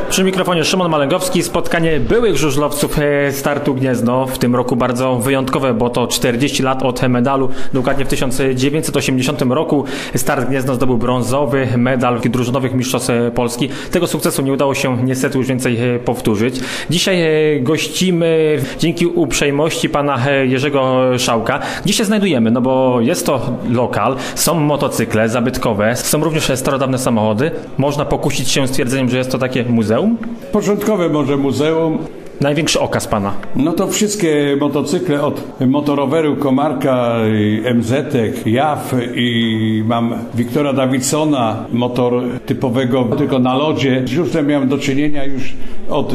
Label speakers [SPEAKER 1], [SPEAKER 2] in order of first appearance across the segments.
[SPEAKER 1] Przy mikrofonie Szymon Malęgowski. Spotkanie byłych żużlowców startu Gniezno. W tym roku bardzo wyjątkowe, bo to 40 lat od medalu. Dokładnie w 1980 roku Start Gniezno zdobył brązowy medal w drużynowych mistrzostw Polski. Tego sukcesu nie udało się niestety już więcej powtórzyć. Dzisiaj gościmy dzięki uprzejmości pana Jerzego Szałka. Gdzie się znajdujemy? No bo jest to lokal, są motocykle zabytkowe, są również starodawne samochody. Można pokusić się stwierdzeniem, że jest to takie muzeum?
[SPEAKER 2] Początkowe może muzeum.
[SPEAKER 1] Największy okaz pana?
[SPEAKER 2] No to wszystkie motocykle od motoroweru Komarka, MZ-ek, JAF i mam Wiktora Davidsona, motor typowego tylko na lodzie. Z żużlem miałem do czynienia już od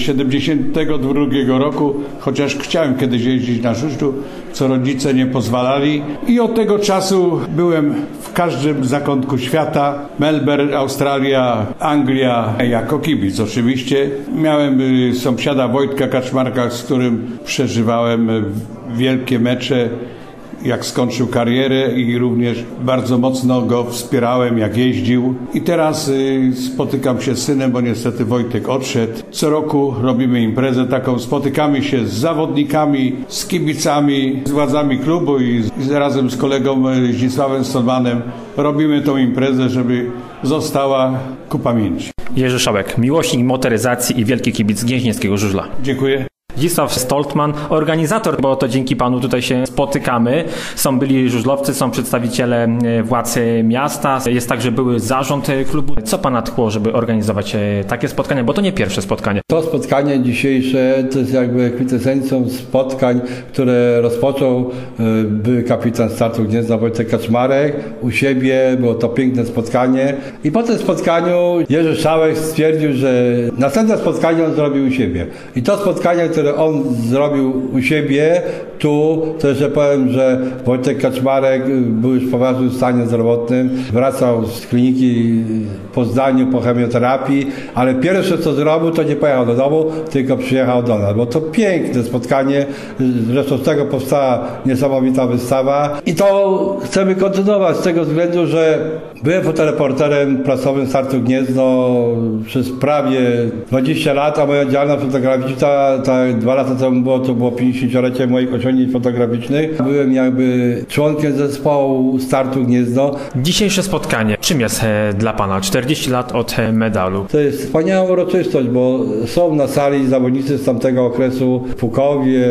[SPEAKER 2] 72 roku, chociaż chciałem kiedyś jeździć na żużlu, co rodzice nie pozwalali. I od tego czasu byłem w każdym zakątku świata. Melbourne, Australia, Anglia, jako kibic oczywiście. Miałem sąsiada Wojtka Kaczmarka, z którym przeżywałem wielkie mecze, jak skończył karierę, i również bardzo mocno go wspierałem, jak jeździł. I teraz spotykam się z synem, bo niestety Wojtek odszedł. Co roku robimy imprezę taką, spotykamy się z zawodnikami, z kibicami, z władzami klubu i razem z kolegą Zdzisławem Stolmanem robimy tą imprezę, żeby została ku pamięci.
[SPEAKER 1] Jerzy Szałek, miłośnik motoryzacji i wielki kibic gnieźnieńskiego żużla.
[SPEAKER 2] Dziękuję.
[SPEAKER 1] Zdzisław Stoltman, organizator, bo to dzięki panu tutaj się spotykamy. Są byli żużlowcy, są przedstawiciele władz miasta, jest także były zarząd klubu. Co pana tchło, żeby organizować takie spotkania, bo to nie pierwsze spotkanie?
[SPEAKER 3] To spotkanie dzisiejsze to jest jakby kwintesencją spotkań, które rozpoczął były kapitan Startu Gniezna Wojtek Kaczmarek u siebie. Było to piękne spotkanie i po tym spotkaniu Jerzy Szałek stwierdził, że następne spotkanie on zrobił u siebie. I to spotkanie, które on zrobił u siebie, tu to jeszcze powiem, że Wojtek Kaczmarek był już w poważnym stanie zdrowotnym, wracał z kliniki po zdaniu, po chemioterapii, ale pierwsze co zrobił, to nie pojechał do domu, tylko przyjechał do nas, bo to piękne spotkanie, zresztą z tego powstała niesamowita wystawa i to chcemy kontynuować z tego względu, że byłem fotoreporterem prasowym Startu Gniezno przez prawie 20 lat, a moja działalność fotograficzna 2 lata temu to było 50-lecie moich osiągnięć fotograficznych. Byłem jakby członkiem zespołu Startu Gniezno.
[SPEAKER 1] Dzisiejsze spotkanie, czym jest dla pana? 40 lat od medalu.
[SPEAKER 3] To jest wspaniała uroczystość, bo są na sali zawodnicy z tamtego okresu: Pukowie,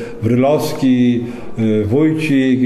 [SPEAKER 3] Wrylowski, Wójcik,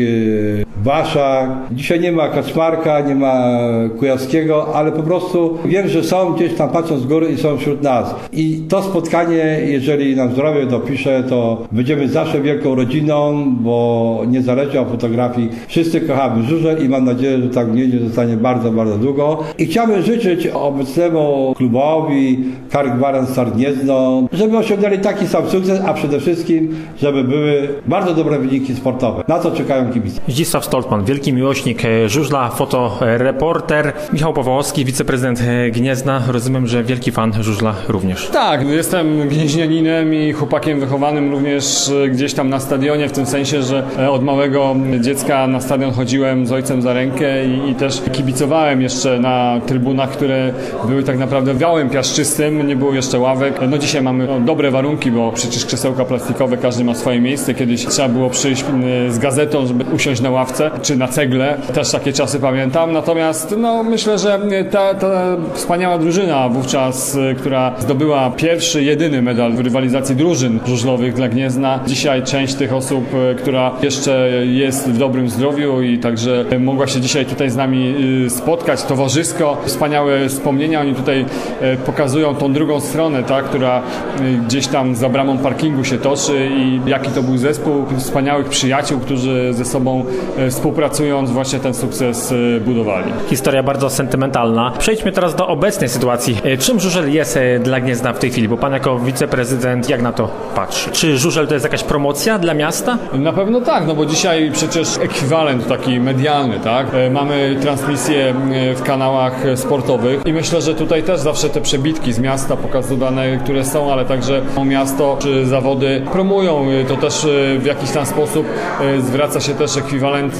[SPEAKER 3] Waszak. Dzisiaj nie ma Kaczmarka, nie ma Kujawskiego, ale po prostu wiem, że są gdzieś tam, patrząc z góry, i są wśród nas. I to spotkanie, jeżeli nam zdrowie dopisze, to będziemy zawsze wielką rodziną, bo niezależnie od fotografii wszyscy kochamy żużel i mam nadzieję, że tak w Gnieźnie zostanie bardzo, bardzo długo. I chciałbym życzyć obecnemu klubowi Karl Gwarant Start Gniezno, żeby osiągnęli taki sam sukces, a przede wszystkim, żeby były bardzo dobre wyniki sportowe. Na to czekają kibice.
[SPEAKER 1] Zdzisław Stoltman, wielki miłośnik żużla, fotoreporter. Michał Pawłowski, wiceprezydent Gniezna. Rozumiem, że wielki fan żużla również.
[SPEAKER 4] Tak, jestem gnieźnianinem i chłopakiem wychowanym również gdzieś tam na stadionie, w tym sensie, że od małego dziecka na stadion chodziłem z ojcem za rękę i też kibicowałem jeszcze na trybunach, które były tak naprawdę wałem piaszczystym, nie było jeszcze ławek. No dzisiaj mamy dobre warunki, bo przecież krzesełka plastikowe, każdy ma swoje miejsce. Kiedyś trzeba było przyjść z gazetą, żeby usiąść na ławce czy na cegle. Też takie czasy pamiętam. Natomiast no, myślę, że ta wspaniała drużyna wówczas, która zdobyła pierwszy, jedyny medal w rywalizacji drużyn żużlowych dla Gniezna. Dzisiaj część tych osób, która jeszcze jest w dobrym zdrowiu i także mogła się dzisiaj tutaj z nami spotkać towarzysko. Wspaniałe wspomnienia. Oni tutaj pokazują tą drugą stronę, tak, która gdzieś tam za bramą parkingu się toczy i jaki to był zespół wspaniałych przyjaciół, którzy ze sobą współpracując właśnie ten sukces budowali.
[SPEAKER 1] Historia bardzo sentymentalna. Przejdźmy teraz do obecnej sytuacji. Czym żużel jest dla Gniezna w tej chwili? Bo pan jako wiceprezydent jak na to patrzy? Czy żużel to jest jakaś promocja dla miasta?
[SPEAKER 4] Na pewno tak, no bo dzisiaj przecież ekwiwalent taki medialny, tak? Mamy transmisje w kanałach sportowych i myślę, że tutaj też zawsze te przebitki z miasta pokazywane, które są, ale także miasto czy zawody promują. To też w jakiś tam sposób zwraca się też ekwiwalent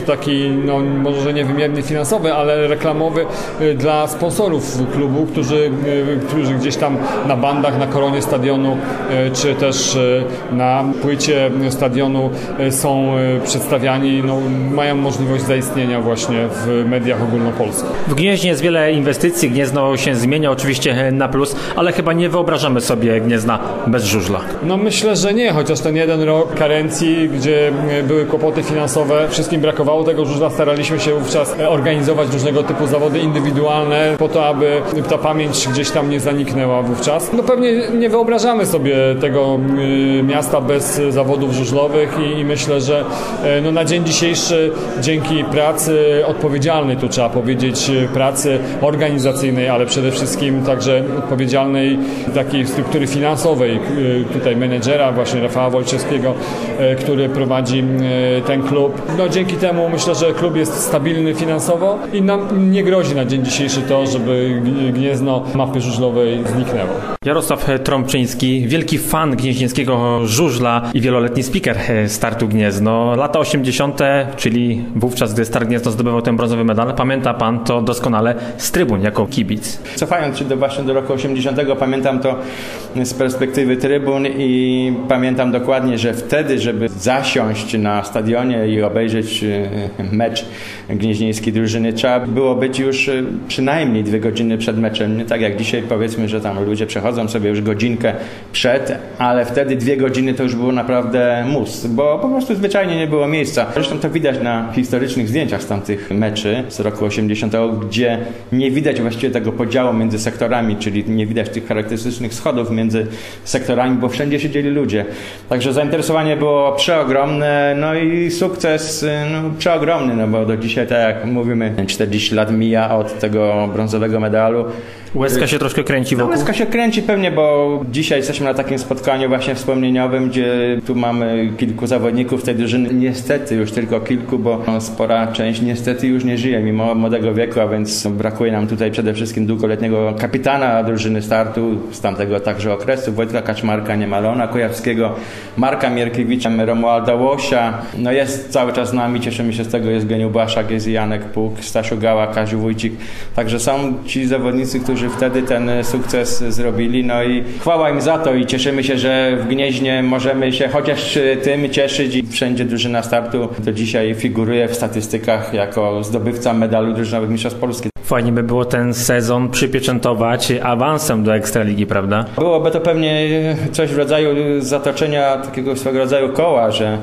[SPEAKER 4] efekt taki, no może nie wymierny finansowy, ale reklamowy dla sponsorów klubu, którzy gdzieś tam na bandach, na koronie stadionu, czy też na płycie stadionu są przedstawiani, no, mają możliwość zaistnienia właśnie w mediach ogólnopolskich.
[SPEAKER 1] W Gnieźnie jest wiele inwestycji, Gniezno się zmienia oczywiście na plus, ale chyba nie wyobrażamy sobie Gniezna bez żużla.
[SPEAKER 4] No myślę, że nie, chociaż ten jeden rok karencji, gdzie były kłopoty finansowe, wszystkim brakowało tego żużla, staraliśmy się wówczas organizować różnego typu zawody indywidualne po to, aby ta pamięć gdzieś tam nie zaniknęła wówczas. No pewnie nie wyobrażamy sobie tego miasta bez zawodów żużlowych i myślę, że no na dzień dzisiejszy dzięki pracy odpowiedzialnej, tu trzeba powiedzieć, pracy organizacyjnej, ale przede wszystkim także odpowiedzialnej takiej struktury finansowej, tutaj menedżera właśnie Rafała Wojciechskiego, który prowadzi ten klub. No dzięki temu myślę, że klub jest stabilny finansowo i nam nie grozi na dzień dzisiejszy to, żeby Gniezno mapy żużlowej zniknęło.
[SPEAKER 1] Jarosław Trąbczyński, wielki fan gnieźnieńskiego żużla i wieloletni speaker Startu Gniezno. Lata 80., czyli wówczas, gdy Start Gniezno zdobywał ten brązowy medal, pamięta pan to doskonale z trybun jako kibic.
[SPEAKER 5] Cofając się właśnie do roku 80., pamiętam to z perspektywy trybun i pamiętam dokładnie, że wtedy, żeby zasiąść na stadionie i obejrzeć mecz gnieźnieńskiej drużyny, trzeba było być już przynajmniej 2 godziny przed meczem. Nie tak jak dzisiaj, powiedzmy, że tam ludzie przechodzą sobie już godzinkę przed, ale wtedy 2 godziny to już było naprawdę mus, bo po prostu zwyczajnie nie było miejsca. Zresztą to widać na historycznych zdjęciach z tamtych meczy z roku 80., gdzie nie widać właściwie tego podziału między sektorami, czyli nie widać tych charakterystycznych schodów między sektorami, bo wszędzie siedzieli ludzie. Także zainteresowanie było przeogromne, no i sukces przeogromny, no bo do dzisiaj, tak jak mówimy, 40 lat mija od tego brązowego medalu.
[SPEAKER 1] Łezka się troszkę kręci wokół?
[SPEAKER 5] Łezka się kręci pewnie, bo dzisiaj jesteśmy na takim spotkaniu właśnie wspomnieniowym, gdzie tu mamy kilku zawodników tej drużyny. Niestety już tylko kilku, bo spora część niestety już nie żyje mimo młodego wieku, a więc brakuje nam tutaj przede wszystkim długoletniego kapitana drużyny Startu z tamtego także okresu, Wojtka Kaczmarka, Niemalona Kujawskiego, Marka Mierkiewicza, Romualda Łosia. No jest cały czas z nami, cieszymy się z tego, jest Geniu Błaszak, jest Janek Puk, Stasiu Gała, Kaziu Wójcik. Także są ci zawodnicy, którzy wtedy ten sukces zrobili, no i chwała im za to i cieszymy się, że w Gnieźnie możemy się chociaż tym cieszyć i wszędzie drużyna Startu do dzisiaj figuruje w statystykach jako zdobywca medalu drużynowych mistrzostw Polski.
[SPEAKER 1] Fajnie by było ten sezon przypieczętować awansem do Ekstraligi, prawda?
[SPEAKER 5] Byłoby to pewnie coś w rodzaju zatoczenia takiego swego rodzaju koła, że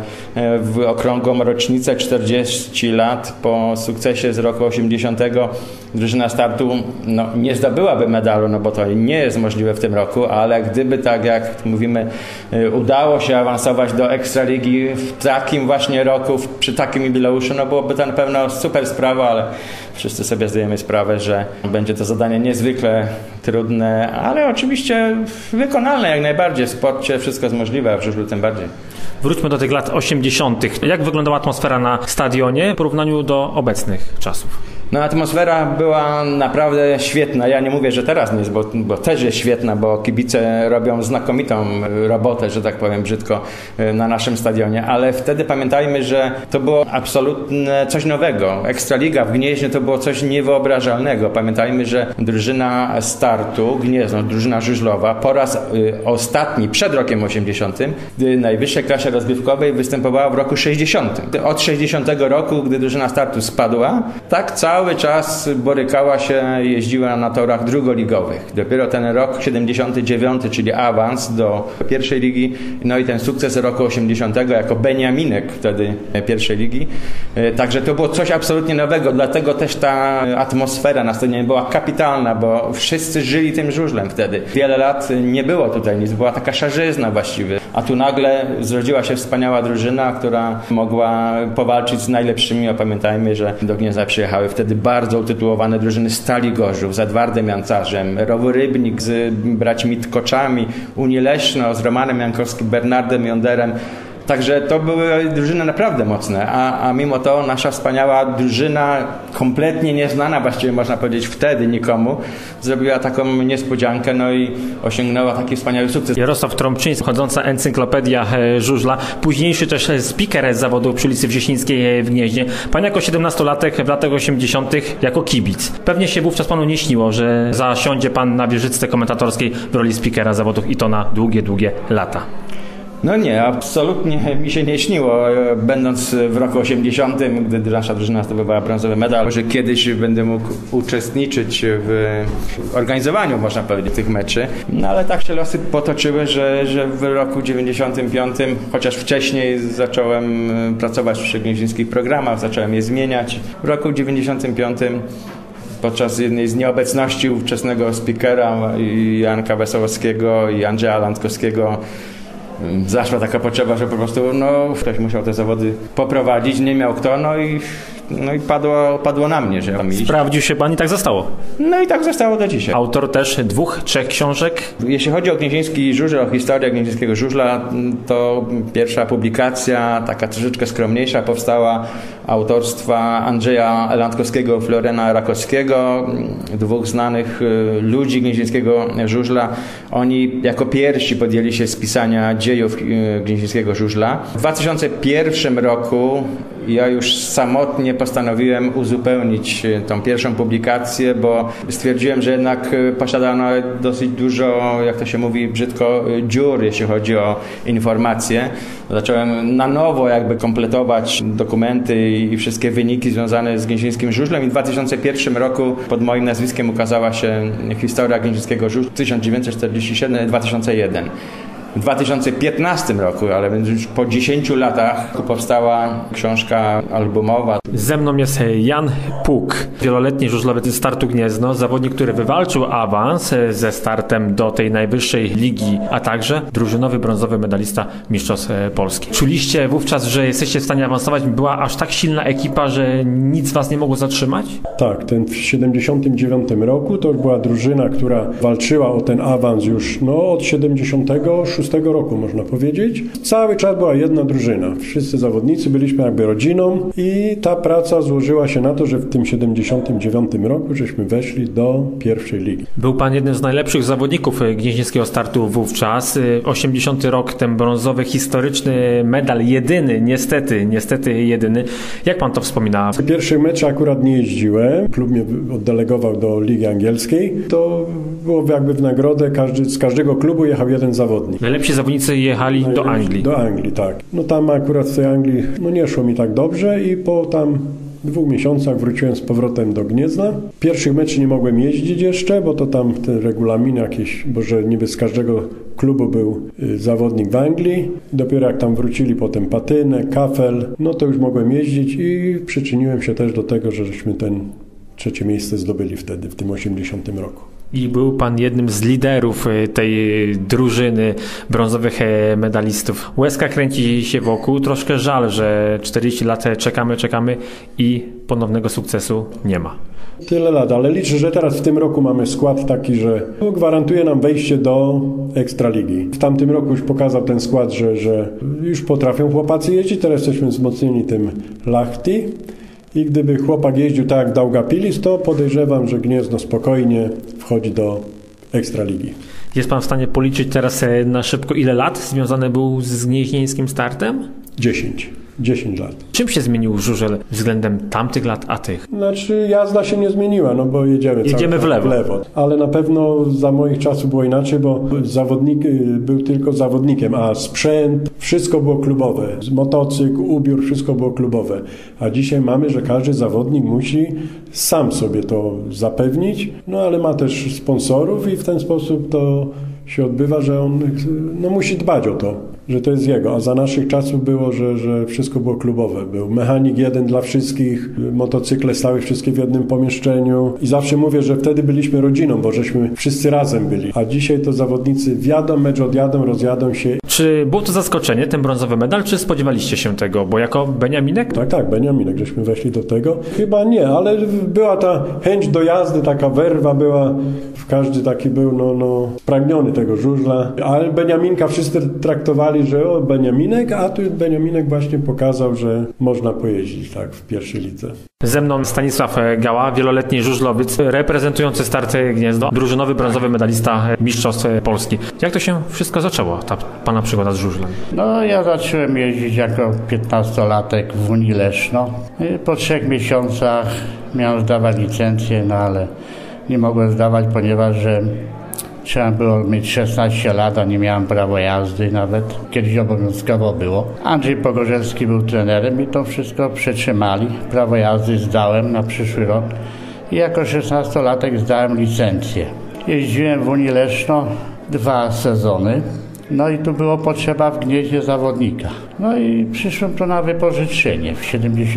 [SPEAKER 5] w okrągłą rocznicę 40 lat po sukcesie z roku 80 drużyna Startu nie zdobyłaby medalu, no bo to nie jest możliwe w tym roku, ale gdyby tak jak mówimy udało się awansować do Ekstraligi w takim właśnie roku, przy takim jubileuszu, no byłoby to na pewno super sprawa, ale wszyscy sobie zdajemy sprawę, że będzie to zadanie niezwykle trudne, ale oczywiście wykonalne jak najbardziej. W sporcie wszystko jest możliwe, a w żużlu tym bardziej.
[SPEAKER 1] Wróćmy do tych lat 80. Jak wyglądała atmosfera na stadionie w porównaniu do obecnych czasów?
[SPEAKER 5] No atmosfera była naprawdę świetna. Ja nie mówię, że teraz nie jest, bo też jest świetna, bo kibice robią znakomitą robotę, że tak powiem brzydko, na naszym stadionie, ale wtedy pamiętajmy, że to było absolutnie coś nowego. Ekstraliga w Gnieźnie to było coś niewyobrażalnego. Pamiętajmy, że drużyna Startu, Gniezno, drużyna żużlowa, po raz ostatni przed rokiem 80, gdy w najwyższej klasie rozgrywkowej występowała w roku 60. Od 60 roku, gdy drużyna Startu spadła, tak cały czas borykała się, jeździła na torach drugoligowych. Dopiero ten rok 79, czyli awans do pierwszej ligi, no i ten sukces roku 80 jako Beniaminek wtedy pierwszej ligi. Także to było coś absolutnie nowego, dlatego też ta atmosfera na stadionie była kapitalna, bo wszyscy żyli tym żużlem wtedy. Wiele lat nie było tutaj nic, była taka szarzyzna właściwie, a tu nagle zrodziła się wspaniała drużyna, która mogła powalczyć z najlepszymi, a pamiętajmy, że do Gniezna przyjechały wtedy bardzo utytułowane drużyny Stali Gorzów z Edwardem Jancarzem, Rowu Rybnik z braćmi Tkoczami, Unii Leszno z Romanem Jankowskim, Bernardem Jonderem. Także to były drużyny naprawdę mocne, a mimo to nasza wspaniała drużyna, kompletnie nieznana właściwie można powiedzieć wtedy nikomu, zrobiła taką niespodziankę, no i osiągnęła taki wspaniały sukces.
[SPEAKER 1] Jarosław Trąbczyński, chodząca encyklopedia żużla, późniejszy też speaker z zawodu przy ulicy Wrzesińskiej w Gnieźnie. Pan jako 17-latek w latach 80. jako kibic. Pewnie się wówczas panu nie śniło, że zasiądzie pan na wieżyczce komentatorskiej w roli speakera zawodów i to na długie, długie lata.
[SPEAKER 5] No nie, absolutnie mi się nie śniło, będąc w roku 80, gdy nasza drużyna zdobywała brązowy medal, że kiedyś będę mógł uczestniczyć w organizowaniu, można powiedzieć, tych meczy. No ale tak się losy potoczyły, że w roku 95, chociaż wcześniej zacząłem pracować przy gnieźnieńskich programach, zacząłem je zmieniać. W roku 95 podczas jednej z nieobecności ówczesnego speakera Janka Wesołowskiego i Andrzeja Landkowskiego zaszła taka potrzeba, że po prostu ktoś musiał te zawody poprowadzić, nie miał kto, no i padło na mnie, że tam iść.
[SPEAKER 1] Sprawdził się pan i tak zostało.
[SPEAKER 5] No i tak zostało do dzisiaj.
[SPEAKER 1] Autor też 2-3 książek.
[SPEAKER 5] Jeśli chodzi o gnieźnieński żużel, o historię gnieźnieńskiego żużla, to pierwsza publikacja, taka troszeczkę skromniejsza, powstała autorstwa Andrzeja Landkowskiego i Floriana Rakowskiego, dwóch znanych ludzi gnieźnieńskiego żużla. Oni jako pierwsi podjęli się spisania dziejów gnieźnieńskiego żużla. W 2001 roku ja już samotnie postanowiłem uzupełnić tą pierwszą publikację, bo stwierdziłem, że jednak posiada ona dosyć dużo, jak to się mówi brzydko, dziur, jeśli chodzi o informacje. Zacząłem na nowo jakby kompletować dokumenty i wszystkie wyniki związane z gnieźnieńskim żużlem i w 2001 roku pod moim nazwiskiem ukazała się historia gnieźnieńskiego żużla 1947-2001. W 2015 roku, ale więc już po 10 latach powstała książka albumowa.
[SPEAKER 1] Ze mną jest Jan Puk, wieloletni żużlowiec ze Startu Gniezno, zawodnik, który wywalczył awans ze startem do tej najwyższej ligi, a także drużynowy brązowy medalista Mistrzostw Polski. Czuliście wówczas, że jesteście w stanie awansować? Była aż tak silna ekipa, że nic was nie mogło zatrzymać?
[SPEAKER 6] Tak, w 1979 roku to była drużyna, która walczyła o ten awans już od 76 roku, można powiedzieć. Cały czas była jedna drużyna. Wszyscy zawodnicy byliśmy jakby rodziną i ta praca złożyła się na to, że w tym 79 roku żeśmy weszli do pierwszej ligi.
[SPEAKER 1] Był pan jednym z najlepszych zawodników gnieźnieńskiego startu wówczas. 80 rok, ten brązowy, historyczny medal, jedyny, niestety jedyny. Jak pan to wspomina?
[SPEAKER 6] W pierwszych meczach akurat nie jeździłem. Klub mnie oddelegował do Ligi Angielskiej. To było jakby w nagrodę, z każdego klubu jechał jeden zawodnik.
[SPEAKER 1] Najlepsi zawodnicy jechali do Anglii.
[SPEAKER 6] Do Anglii, tak. Tam akurat w tej Anglii nie szło mi tak dobrze i po tam 2 miesiącach wróciłem z powrotem do Gniezna. Pierwszych meczy nie mogłem jeździć jeszcze, bo to tam ten regulamin jakiś, bo że niby z każdego klubu był zawodnik w Anglii. Dopiero jak tam wrócili potem Patynę, Kafel, to już mogłem jeździć i przyczyniłem się też do tego, że żeśmy ten 3. miejsce zdobyli wtedy, w tym 80 roku.
[SPEAKER 1] I był pan jednym z liderów tej drużyny brązowych medalistów. Łezka kręci się wokół. Troszkę żal, że 40 lat czekamy i ponownego sukcesu nie ma.
[SPEAKER 6] Tyle lat, ale liczę, że teraz w tym roku mamy skład taki, że gwarantuje nam wejście do Ekstraligi. W tamtym roku już pokazał ten skład, że już potrafią chłopacy jeździć. Teraz jesteśmy wzmocnieni tym Lahti. I gdyby chłopak jeździł tak jak Daugapilis, to podejrzewam, że Gniezno spokojnie wchodzi do Ekstraligi.
[SPEAKER 1] Jest pan w stanie policzyć teraz na szybko, ile lat związany był z gnieźnieńskim startem?
[SPEAKER 6] 10 lat.
[SPEAKER 1] Czym się zmienił żużel względem tamtych lat, a tych?
[SPEAKER 6] Znaczy jazda się nie zmieniła, bo jedziemy
[SPEAKER 1] w lewo.
[SPEAKER 6] Ale na pewno za moich czasów było inaczej, bo zawodnik był tylko zawodnikiem, a sprzęt, wszystko było klubowe. Motocykl, ubiór, wszystko było klubowe. A dzisiaj mamy, że każdy zawodnik musi sam sobie to zapewnić, ale ma też sponsorów i w ten sposób to się odbywa, że on musi dbać o to, że to jest jego. A za naszych czasów było, że wszystko było klubowe. Był mechanik jeden dla wszystkich, motocykle stały wszystkie w jednym pomieszczeniu. I zawsze mówię, że wtedy byliśmy rodziną, bo żeśmy wszyscy razem byli. A dzisiaj to zawodnicy wjadą, mecz odjadą, rozjadą się.
[SPEAKER 1] Czy było to zaskoczenie, ten brązowy medal, czy spodziewaliście się tego? Bo jako Beniaminek?
[SPEAKER 6] Tak, Beniaminek, żeśmy weszli do tego. Chyba nie, ale była ta chęć do jazdy, taka werwa była. Każdy taki był spragniony tego żużla. Ale Beniaminka wszyscy traktowali, że Beniaminek, a tu Beniaminek właśnie pokazał, że można pojeździć tak w pierwszej lidze.
[SPEAKER 1] Ze mną Stanisław Gała, wieloletni żużlowiec, reprezentujący Start Gniezno, drużynowy brązowy medalista Mistrzostw Polski. Jak to się wszystko zaczęło, ta pana przygoda z żużlem?
[SPEAKER 7] No, ja zacząłem jeździć jako 15-latek w Unii Leszno. Po 3 miesiącach miałem zdawać licencję, ale nie mogłem zdawać, ponieważ trzeba było mieć 16 lat, a nie miałem prawa jazdy nawet. Kiedyś obowiązkowo było. Andrzej Pogorzelski był trenerem i to wszystko przetrzymali. Prawo jazdy zdałem na przyszły rok i jako 16-latek zdałem licencję. Jeździłem w Unii Leszno 2 sezony. No i tu było potrzeba w Gnieźnie zawodnika. No i przyszłem tu na wypożyczenie w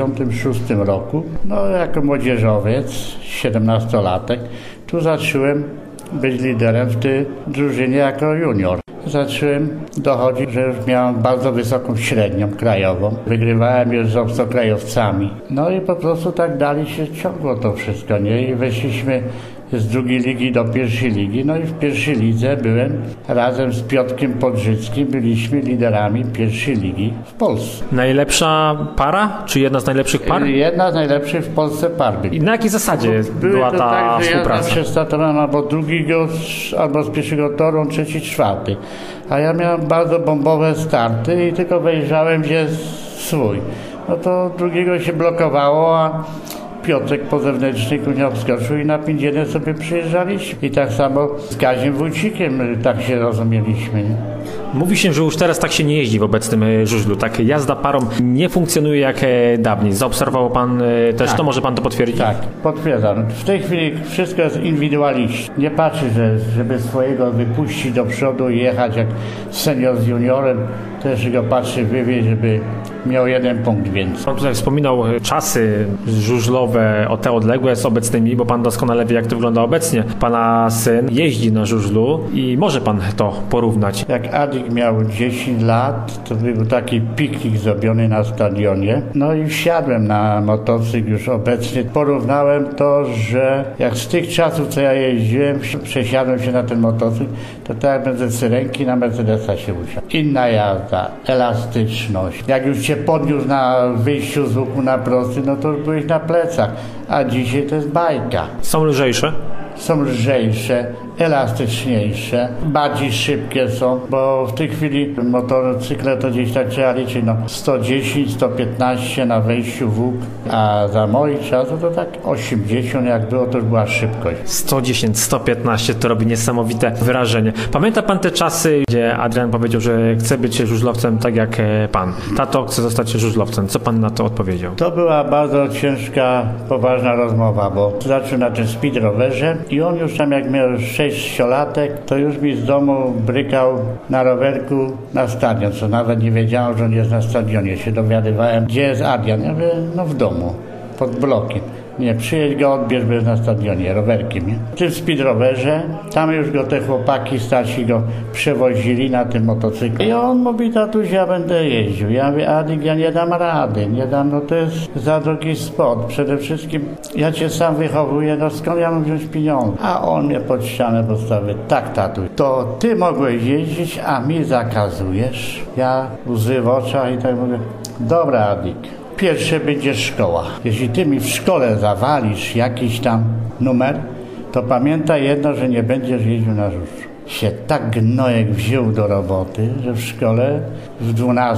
[SPEAKER 7] 76 roku. No jako młodzieżowiec, 17-latek, tu zacząłem być liderem w tej drużynie jako junior. Zacząłem dochodzić, że już miałem bardzo wysoką średnią krajową. Wygrywałem już z obcokrajowcami. No i po prostu tak dalej się ciągło to wszystko, nie? I weszliśmy z drugiej ligi do pierwszej ligi. No i w pierwszej lidze byłem razem z Piotrkiem Podrzyckim, byliśmy liderami pierwszej ligi w Polsce.
[SPEAKER 1] Najlepsza para? Czy jedna z najlepszych par?
[SPEAKER 7] Jedna z najlepszych w Polsce par byli.
[SPEAKER 1] I na jakiej zasadzie była ta
[SPEAKER 7] tak, że
[SPEAKER 1] współpraca?
[SPEAKER 7] Ja zawsze startowałem albo drugiego, albo z pierwszego toru, on trzeci, czwarty. A ja miałem bardzo bombowe starty i tylko wejrzałem, gdzie jest swój. No to drugiego się blokowało, a Piotrek po zewnętrznej nie obskoczył i na 5-1 sobie przyjeżdżaliśmy. I tak samo z Kaziem Wójcikiem tak się rozumieliśmy. Nie?
[SPEAKER 1] Mówi się, że już teraz tak się nie jeździ w obecnym żużlu. Tak jazda parą nie funkcjonuje jak dawniej. Zaobserwował pan też
[SPEAKER 7] tak.
[SPEAKER 1] To, może pan to potwierdzić?
[SPEAKER 7] Tak, potwierdzam. W tej chwili wszystko jest indywidualicznie. Nie patrzy, żeby swojego wypuścić do przodu i jechać jak senior z juniorem. Też go patrzy wywieźć, żeby miał 1 punkt więcej.
[SPEAKER 1] Pan tutaj wspominał czasy żużlowe, o te odległe z obecnymi, bo pan doskonale wie, jak to wygląda obecnie. Pana syn jeździ na żużlu i może pan to porównać.
[SPEAKER 7] Jak Adik miał 10 lat, to był taki piknik zrobiony na stadionie. No i wsiadłem na motocykl już obecnie. Porównałem to, że jak z tych czasów, co ja jeździłem, przesiadłem się na ten motocykl, to tak jak będę z Syrenki na Mercedesa się usiadł. Inna jazda, elastyczność. Jak już cię podniósł na wyjściu z łuku na prosty, no to już byłeś na plecach. A dzisiaj to jest bajka.
[SPEAKER 1] Są lżejsze?
[SPEAKER 7] Są lżejsze, elastyczniejsze, bardziej szybkie są, bo w tej chwili motocykle to gdzieś tak trzeba liczyć, 110, 115 na wejściu w łuk, a za moich czasów to tak 80 jak było, to już była szybkość.
[SPEAKER 1] 110, 115 to robi niesamowite wrażenie. Pamięta pan te czasy, gdzie Adrian powiedział, że chce być żużlowcem tak jak pan? Tato chce zostać żużlowcem. Co pan na to odpowiedział?
[SPEAKER 7] To była bardzo ciężka, poważna rozmowa, bo zaczął na tym speed rowerze i on już tam jak miał 6-latek, to już mi z domu brykał na rowerku na stadion, co nawet nie wiedziałem, że on jest na stadionie. Się dowiadywałem, gdzie jest Adrian. Ja mówię, w domu, pod blokiem. Nie, przyjedź go, odbierz, bo jest na stadionie, rowerkiem, nie? W tym speed rowerze, tam już go te chłopaki starsi go przewozili na tym motocyklu. I on mówi, tatuś, ja będę jeździł. Ja mówię, Adik, ja nie dam rady, to jest za drogi sport. Przede wszystkim ja cię sam wychowuję, skąd ja mam wziąć pieniądze? A on mnie pod ścianę postawił, tak tatuś, to ty mogłeś jeździć, a mi zakazujesz? Ja łzy w oczach i tak mówię, dobra Adik. Pierwsze będzie szkoła. Jeśli ty mi w szkole zawalisz jakiś tam numer, to pamiętaj jedno, że nie będziesz jeździł na żużlu. Się tak gnojek wziął do roboty, że w szkole w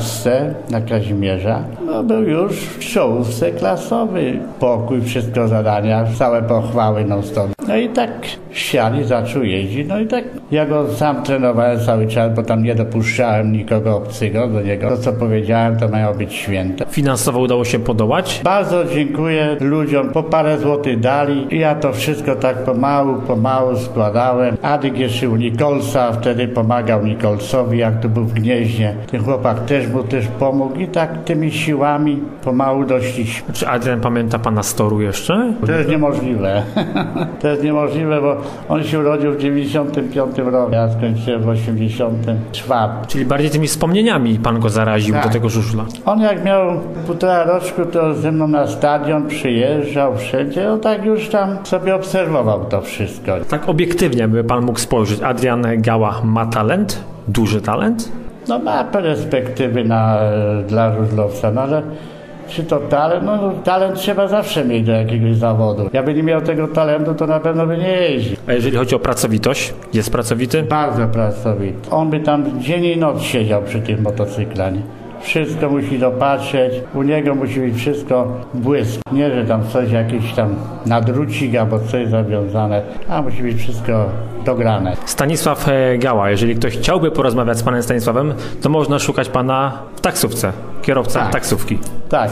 [SPEAKER 7] 12 na Kazimierza był już w czołówce klasowy. Pokój, wszystko zadania, całe pochwały non-stop. No i tak wsiadł, zaczął jeździć. No i tak ja go sam trenowałem cały czas, bo tam nie dopuszczałem nikogo obcego do niego. To, co powiedziałem, to miało być święte.
[SPEAKER 1] Finansowo udało się podołać?
[SPEAKER 7] Bardzo dziękuję ludziom. Po parę złotych dali i ja to wszystko tak pomału składałem. Adik jeszcze u Nikolsa, wtedy pomagał Nikolsowi, jak to był w Gnieźnie. Ten chłopak też mu pomógł i tak tymi siłami pomału doszliśmy.
[SPEAKER 1] Czy Adrian pamięta pana z toru jeszcze?
[SPEAKER 7] To jest niemożliwe. To jest niemożliwe, bo on się urodził w 95 roku. Ja skończyłem w 84.
[SPEAKER 1] Czyli bardziej tymi wspomnieniami pan go zaraził
[SPEAKER 7] Tak.
[SPEAKER 1] do tego żużla.
[SPEAKER 7] On jak miał 1,5 roku, to ze mną na stadion przyjeżdżał wszędzie. On tak już tam sobie obserwował to wszystko.
[SPEAKER 1] Tak obiektywnie by pan mógł spojrzeć. Adrian Gała ma talent? Duży talent?
[SPEAKER 7] No ma perspektywy dla żużlowca, no ale czy to talent? No talent trzeba zawsze mieć do jakiegoś zawodu. Jakby nie miał tego talentu, to na pewno by nie jeździł.
[SPEAKER 1] A jeżeli chodzi o pracowitość, jest pracowity?
[SPEAKER 7] Bardzo pracowity. On by tam dzień i noc siedział przy tych motocyklach. Nie? Wszystko musi dopatrzeć, u niego musi być wszystko błysk. Nie, że tam coś jakiś tam nadrucik albo coś zawiązane, a musi być wszystko dograne.
[SPEAKER 1] Stanisław Gała, jeżeli ktoś chciałby porozmawiać z panem Stanisławem, to można szukać pana w taksówce, kierowca
[SPEAKER 7] Tak.
[SPEAKER 1] taksówki.
[SPEAKER 7] Tak,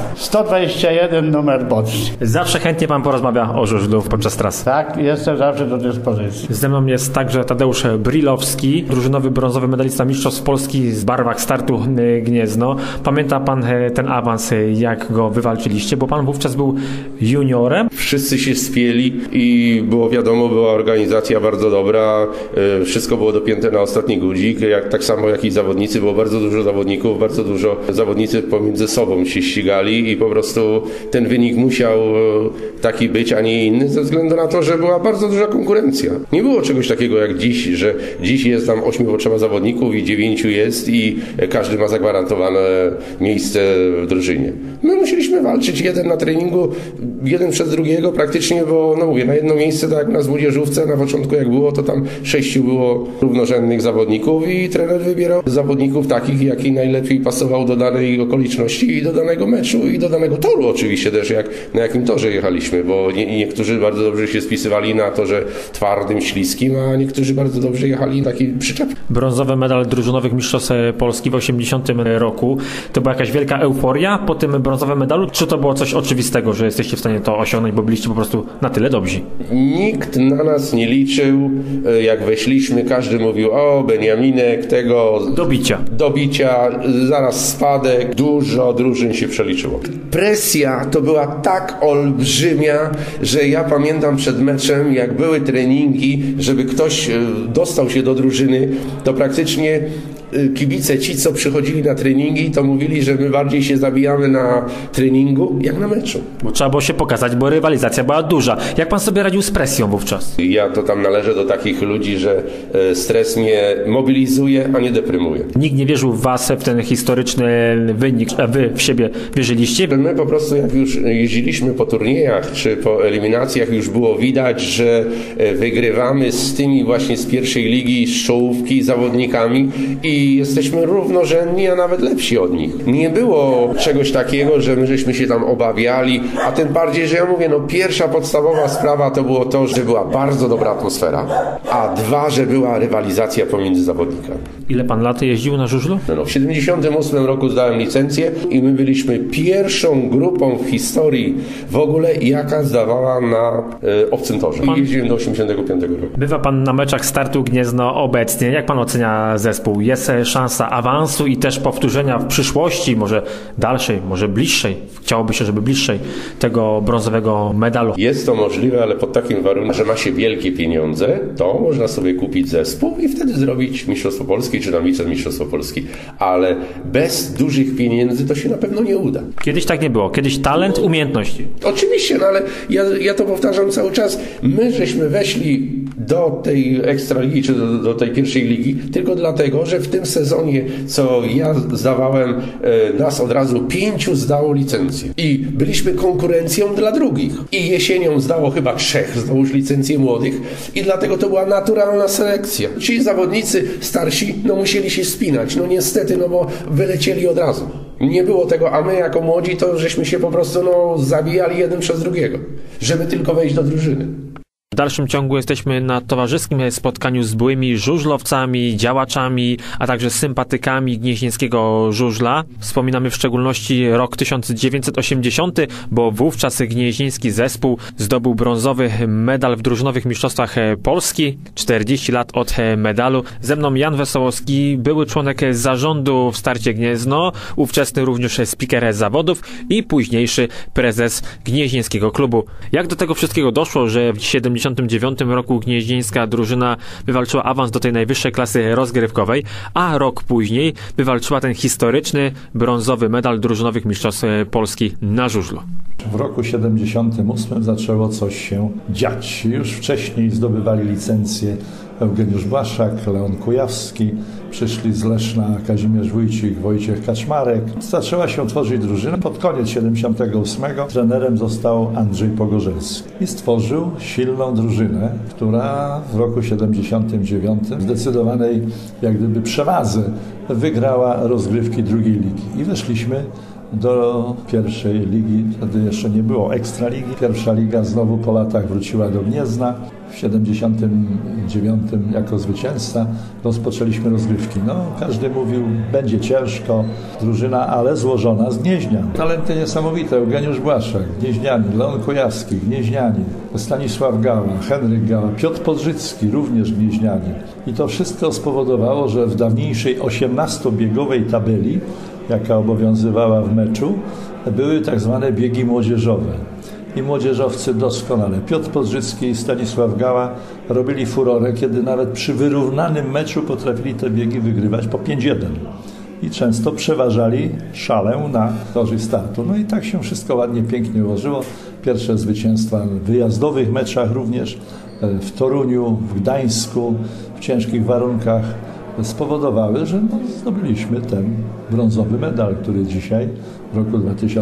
[SPEAKER 7] 121 numer boczny.
[SPEAKER 1] Zawsze chętnie pan porozmawia o żużlu podczas trasy.
[SPEAKER 7] Tak, jestem zawsze do dyspozycji.
[SPEAKER 1] Ze mną jest także Tadeusz Brilowski, drużynowy brązowy medalista Mistrzostw Polski w barwach startu Gniezno. Pamięta pan ten awans, jak go wywalczyliście, bo pan wówczas był juniorem?
[SPEAKER 8] Wszyscy się spieli i było wiadomo, była organizacja bardzo dobra, wszystko było dopięte na ostatni guzik, tak samo jak i zawodnicy, było bardzo dużo zawodników, bardzo dużo zawodnicy pomiędzy sobą się ścigali i po prostu ten wynik musiał taki być, a nie inny, ze względu na to, że była bardzo duża konkurencja. Nie było czegoś takiego jak dziś, że dziś jest tam 8 potrzeba zawodników i 9 jest i każdy ma zagwarantowane miejsce w drużynie. My musieliśmy walczyć jeden na treningu, jeden przez drugiego praktycznie, bo no mówię, na jedno miejsce, tak jak na młodzieżówce na początku jak było, to tam 6 było równorzędnych zawodników i trener wybierał zawodników takich, jaki najlepiej pasował do danej okoliczności i do danego meczu i do danego toru oczywiście też, na jakim torze jechaliśmy, bo niektórzy bardzo dobrze się spisywali na torze twardym, śliskim, a niektórzy bardzo dobrze jechali taki przyczep.
[SPEAKER 1] Brązowy medal drużynowych Mistrzostw Polski w 80 roku. To była jakaś wielka euforia po tym brązowym medalu? Czy to było coś oczywistego, że jesteście w stanie to osiągnąć, bo byliście po prostu na tyle dobrzy?
[SPEAKER 8] Nikt na nas nie liczył. Jak weszliśmy, każdy mówił: o, Beniaminek, tego...
[SPEAKER 1] Do bicia.
[SPEAKER 8] Zaraz spadek. Dużo drużyn się przeliczyło. Presja to była tak olbrzymia, że ja pamiętam przed meczem, jak były treningi, żeby ktoś dostał się do drużyny, to praktycznie kibice, ci co przychodzili na treningi, to mówili, że my bardziej się zabijamy na treningu jak na meczu.
[SPEAKER 1] Bo trzeba było się pokazać, bo rywalizacja była duża. Jak pan sobie radził z presją wówczas?
[SPEAKER 8] Ja to tam należę do takich ludzi, że stres mnie mobilizuje, a nie deprymuje.
[SPEAKER 1] Nikt nie wierzył w was, w ten historyczny wynik, a wy w siebie wierzyliście?
[SPEAKER 8] My po prostu jak już jeździliśmy po turniejach czy po eliminacjach, już było widać, że wygrywamy z tymi właśnie z pierwszej ligi, z czołówki zawodnikami i jesteśmy równorzędni, a nawet lepsi od nich. Nie było czegoś takiego, że my żeśmy się tam obawiali, a tym bardziej, że ja mówię, no pierwsza podstawowa sprawa to było to, że była bardzo dobra atmosfera, a dwa, że była rywalizacja pomiędzy zawodnikami.
[SPEAKER 1] Ile pan lat jeździł na żużlu?
[SPEAKER 8] No, w 78 roku zdałem licencję i my byliśmy pierwszą grupą w historii w ogóle, jaka zdawała na obcym torze. I jeździłem do 85 roku.
[SPEAKER 1] Bywa pan na meczach startu Gniezno obecnie. Jak pan ocenia zespół? Jest szansa awansu i też powtórzenia w przyszłości, może dalszej, może bliższej. Chciałoby się, żeby bliższej tego brązowego medalu.
[SPEAKER 8] Jest to możliwe, ale pod takim warunkiem, że ma się wielkie pieniądze, to można sobie kupić zespół i wtedy zrobić Mistrzostwo Polski czy tam Mistrzostwo Polski. Ale bez dużych pieniędzy to się na pewno nie uda.
[SPEAKER 1] Kiedyś tak nie było. Kiedyś talent, umiejętności.
[SPEAKER 8] Oczywiście, no ale ja to powtarzam cały czas. My żeśmy weszli do tej Ekstraligi czy do tej pierwszej ligi tylko dlatego, że w tym sezonie, co ja zdawałem, nas od razu 5 zdało licencję. I byliśmy konkurencją dla drugich. I jesienią zdało chyba 3 zdało już licencję młodych i dlatego to była naturalna selekcja. Ci zawodnicy starsi, no musieli się spinać. No niestety, no bo wylecieli od razu. Nie było tego, a my jako młodzi to żeśmy się po prostu zabijali jeden przez drugiego, żeby tylko wejść do drużyny.
[SPEAKER 1] W dalszym ciągu jesteśmy na towarzyskim spotkaniu z byłymi żużlowcami, działaczami, a także sympatykami gnieźnieńskiego żużla. Wspominamy w szczególności rok 1980, bo wówczas gnieźnieński zespół zdobył brązowy medal w drużynowych mistrzostwach Polski. 40 lat od medalu. Ze mną Jan Wesołowski, były członek zarządu w Starcie Gniezno, ówczesny również speaker zawodów i późniejszy prezes gnieźnieńskiego klubu. Jak do tego wszystkiego doszło, że w 70 1979 roku gnieźnieńska drużyna wywalczyła awans do tej najwyższej klasy rozgrywkowej, a rok później wywalczyła ten historyczny brązowy medal drużynowych mistrzostw Polski na żużlu.
[SPEAKER 9] W roku 1978 zaczęło coś się dziać. Już wcześniej zdobywali licencję Eugeniusz Błaszczak, Leon Kujawski, przyszli z Leszna Kazimierz Wójcik, Wojciech Kaczmarek. Zaczęła się tworzyć drużyna. Pod koniec 1978 trenerem został Andrzej Pogorzelski i stworzył silną drużynę, która w roku 1979 w zdecydowanej jak gdyby przewadze wygrała rozgrywki drugiej ligi i weszliśmy do pierwszej ligi. Wtedy jeszcze nie było ekstraligi. Pierwsza liga znowu po latach wróciła do Gniezna. W 1979 jako zwycięzca rozpoczęliśmy rozgrywki. No, każdy mówił, będzie ciężko, drużyna, ale złożona z gnieźnian. Talenty niesamowite. Eugeniusz Błaszczak, gnieźnianin, Leon Kujawski, gnieźnianin, Stanisław Gała, Henryk Gała, Piotr Podrzycki, również gnieźnianin. I to wszystko spowodowało, że w dawniejszej 18-biegowej tabeli, jaka obowiązywała w meczu, były tak zwane biegi młodzieżowe. I młodzieżowcy doskonale, Piotr Podrzycki i Stanisław Gała robili furorę, kiedy nawet przy wyrównanym meczu potrafili te biegi wygrywać po 5-1. I często przeważali szalę na korzyść startu. No i tak się wszystko ładnie, pięknie ułożyło. Pierwsze zwycięstwa w wyjazdowych meczach również, w Toruniu, w Gdańsku, w ciężkich warunkach spowodowały, że zdobyliśmy ten brązowy medal, który dzisiaj w roku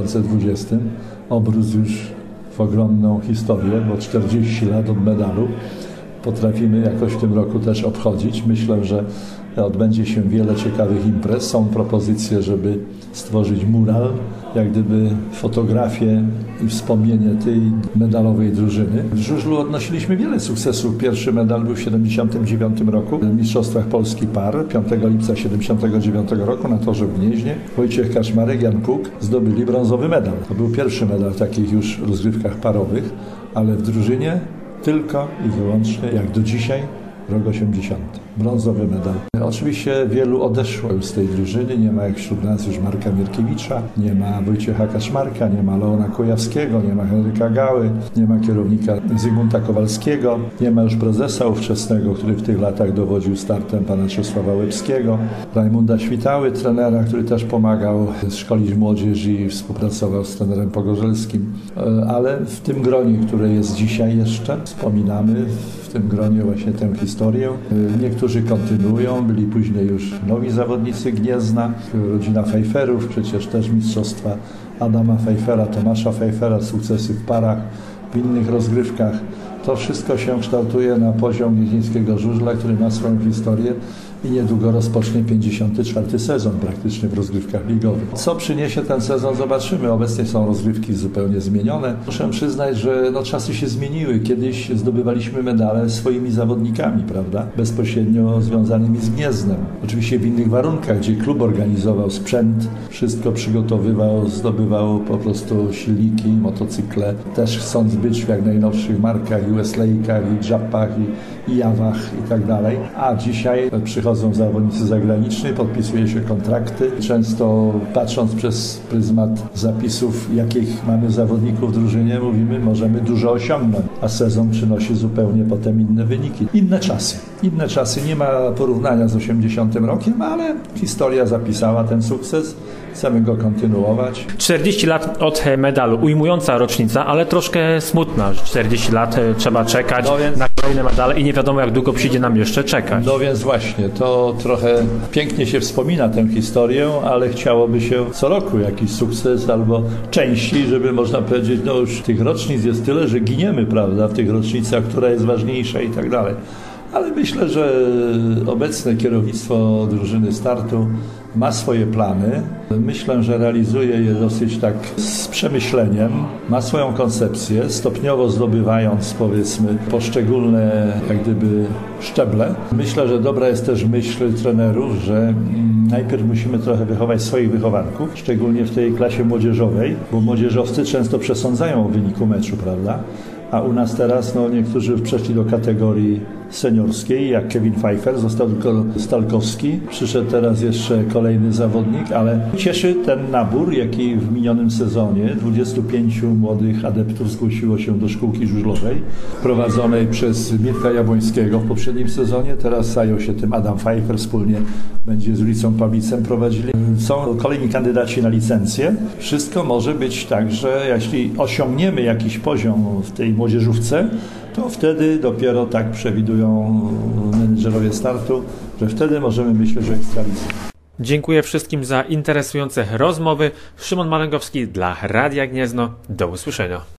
[SPEAKER 9] 2020 obrósł już w ogromną historię, bo 40 lat od medalu potrafimy jakoś w tym roku też obchodzić. Myślę, że odbędzie się wiele ciekawych imprez. Są propozycje, żeby stworzyć mural, jak gdyby fotografię i wspomnienie tej medalowej drużyny. W żużlu odnosiliśmy wiele sukcesów. Pierwszy medal był w 1979 roku w Mistrzostwach Polski Par. 5 lipca 1979 roku na torze w Gnieźnie Wojciech Kaczmarek, Jan Puk zdobyli brązowy medal. To był pierwszy medal w takich już rozgrywkach parowych, ale w drużynie tylko i wyłącznie, jak do dzisiaj, rok 80. Brązowy medal. Oczywiście wielu odeszło już z tej drużyny. Nie ma jak wśród nas już Marka Mierkiewicza, nie ma Wojciecha Kaczmarka, nie ma Leona Kujawskiego, nie ma Henryka Gały, nie ma kierownika Zygmunta Kowalskiego, nie ma już prezesa ówczesnego, który w tych latach dowodził startem, pana Czesława Łebskiego, Rajmunda Świtały, trenera, który też pomagał szkolić młodzież i współpracował z trenerem Pogorzelskim. Ale w tym gronie, które jest dzisiaj jeszcze, wspominamy w tym gronie właśnie tę historię. Niektórzy kontynuują, byli później już nowi zawodnicy Gniezna, rodzina Pfeifferów, przecież też mistrzostwa Adama Pfeiffera, Tomasza Pfeiffera, sukcesy w parach, w innych rozgrywkach. To wszystko się kształtuje na poziom gnieźnieńskiego żużla, który ma swoją historię i niedługo rozpocznie 54. sezon praktycznie w rozgrywkach ligowych. Co przyniesie ten sezon, zobaczymy. Obecnie są rozgrywki zupełnie zmienione. Muszę przyznać, że czasy się zmieniły. Kiedyś zdobywaliśmy medale swoimi zawodnikami, prawda? Bezpośrednio związanymi z Gniezdnem. Oczywiście w innych warunkach, gdzie klub organizował sprzęt, wszystko przygotowywał, zdobywał po prostu silniki, motocykle. Też chcąc być w jak najnowszych markach, i Wesley'kach, i Jappach, i Jawach i tak dalej. A dzisiaj przychodzą zawodnicy zagraniczni, podpisuje się kontrakty. Często patrząc przez pryzmat zapisów, jakich mamy zawodników w drużynie, mówimy, możemy dużo osiągnąć, a sezon przynosi zupełnie potem inne wyniki. Inne czasy, nie ma porównania z 80 rokiem, ale historia zapisała ten sukces. Chcemy go kontynuować.
[SPEAKER 1] 40 lat od medalu. Ujmująca rocznica, ale troszkę smutna. 40 lat trzeba czekać na kolejne medale i nie wiadomo, jak długo przyjdzie nam jeszcze czekać.
[SPEAKER 9] No więc właśnie, to trochę pięknie się wspomina tę historię, ale chciałoby się co roku jakiś sukces albo częściej, żeby można powiedzieć, no już tych rocznic jest tyle, że giniemy, prawda, w tych rocznicach, która jest ważniejsza i tak dalej. Ale myślę, że obecne kierownictwo drużyny startu ma swoje plany. Myślę, że realizuje je dosyć tak z przemyśleniem. Ma swoją koncepcję, stopniowo zdobywając, powiedzmy, poszczególne jak gdyby szczeble. Myślę, że dobra jest też myśl trenerów, że najpierw musimy trochę wychować swoich wychowanków, szczególnie w tej klasie młodzieżowej, bo młodzieżowcy często przesądzają o wyniku meczu, prawda? A u nas teraz niektórzy już przeszli do kategorii seniorskiej, jak Kevin Pfeiffer, został tylko Stalkowski. Przyszedł teraz jeszcze kolejny zawodnik, ale cieszy ten nabór, jaki w minionym sezonie 25 młodych adeptów zgłosiło się do szkółki żużlowej prowadzonej przez Mirka Jabłońskiego w poprzednim sezonie. Teraz zajął się tym Adam Pfeiffer, wspólnie będzie z ulicą Pawlicem prowadzili. Są kolejni kandydaci na licencję. Wszystko może być tak, że jeśli osiągniemy jakiś poziom w tej młodzieżówce, to wtedy dopiero tak przewidują menedżerowie startu, że wtedy możemy myśleć o ekstralidze.
[SPEAKER 1] Dziękuję wszystkim za interesujące rozmowy. Szymon Malęgowski dla Radia Gniezno. Do usłyszenia.